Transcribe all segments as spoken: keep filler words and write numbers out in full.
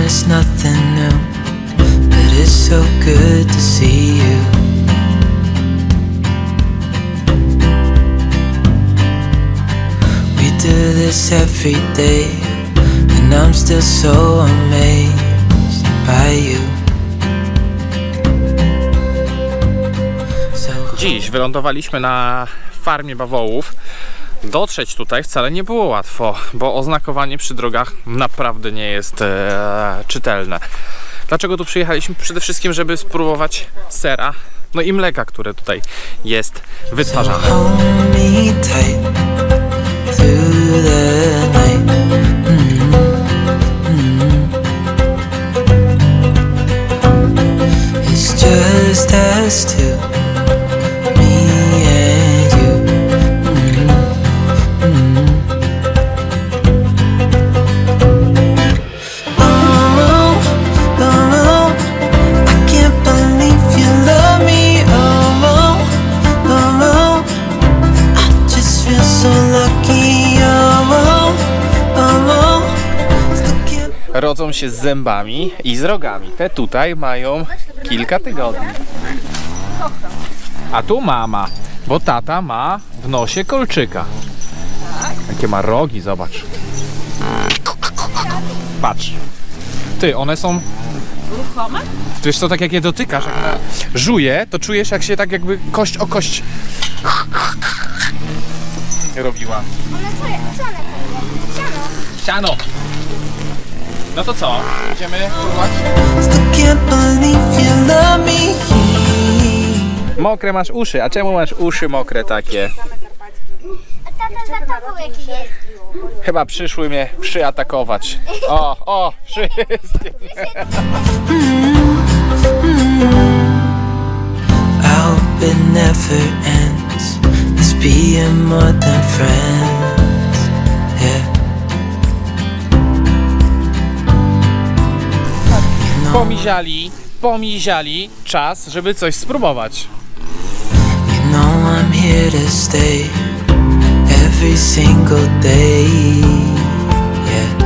it's nothing new, but it's so good to see you. We do this every day, and I'm still so amazed by you. Dziś wylądowaliśmy na farmie bawołów. Dotrzeć tutaj wcale nie było łatwo, bo oznakowanie przy drogach naprawdę nie jest e, czytelne. Dlaczego tu przyjechaliśmy? Przede wszystkim, żeby spróbować sera, no i mleka, które tutaj jest wytwarzane. Rodzą się z zębami i z rogami. Te tutaj mają kilka tygodni. A tu mama, bo tata ma w nosie kolczyka. Jakie ma rogi, zobacz. Patrz. Ty, one są ruchome? Wiesz co, tak jak je dotykasz, jak ona żuje, to czujesz, jak się tak jakby kość o kość robiła. One co je? Co one Siano. Siano. No to co? Idziemy próbować? Mokre masz uszy, a czemu masz uszy mokre takie? A tata za tobą jakiś jest. Chyba przyszły mnie przyatakować. O, o, wszystkie. Pomiziali, pomiziali, czas, żeby coś spróbować. You know I'm here to stay every single day, yeah.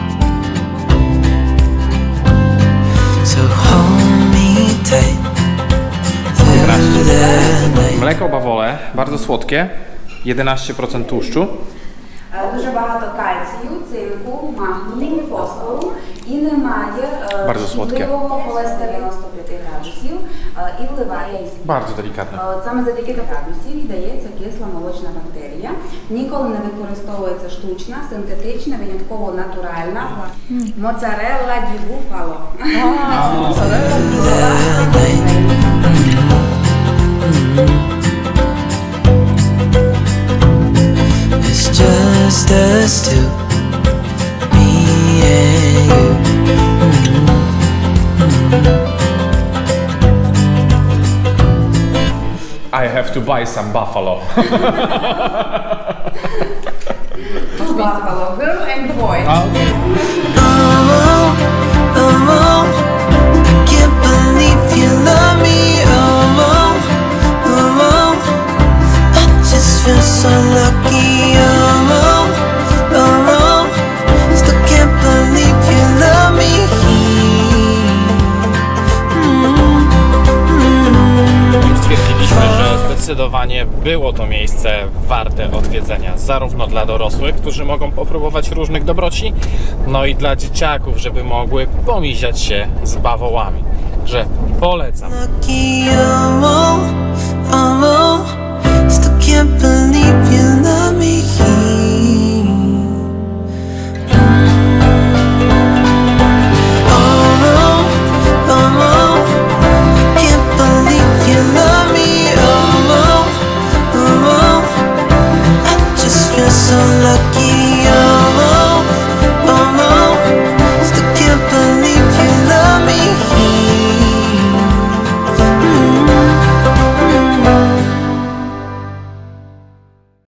So hold me tight through the night. Mleko bawole, bardzo słodkie, jedenaście procent tłuszczu. Дуже багато кальцію, цинку, магнію, фосфору і немає шкідливого холестерину дев'яносто п'ять градусів і вливає Bardzo delikatne. Саме завдяки градусів дається кисла молочна бактерія. Ніколи не використовується штучна, синтетична, винятково натуральна. Моцарелла ді буфало. Моцарелла ді буфало. It's just us two, me and you. I have to buy some buffalo. Two buffalo, girl and boy. Okay. Oh, oh, oh, I can't believe you love me. Oh, oh, oh, oh, I just feel so lucky. Oh, oh, oh, oh, still can't believe you love me. Stwierdziliśmy, że zdecydowanie było to miejsce warte odwiedzenia, zarówno dla dorosłych, którzy mogą popróbować różnych dobroci, no i dla dzieciaków, żeby mogły pomiziać się z bawołami. Że polecam. Lucky, oh, oh, oh.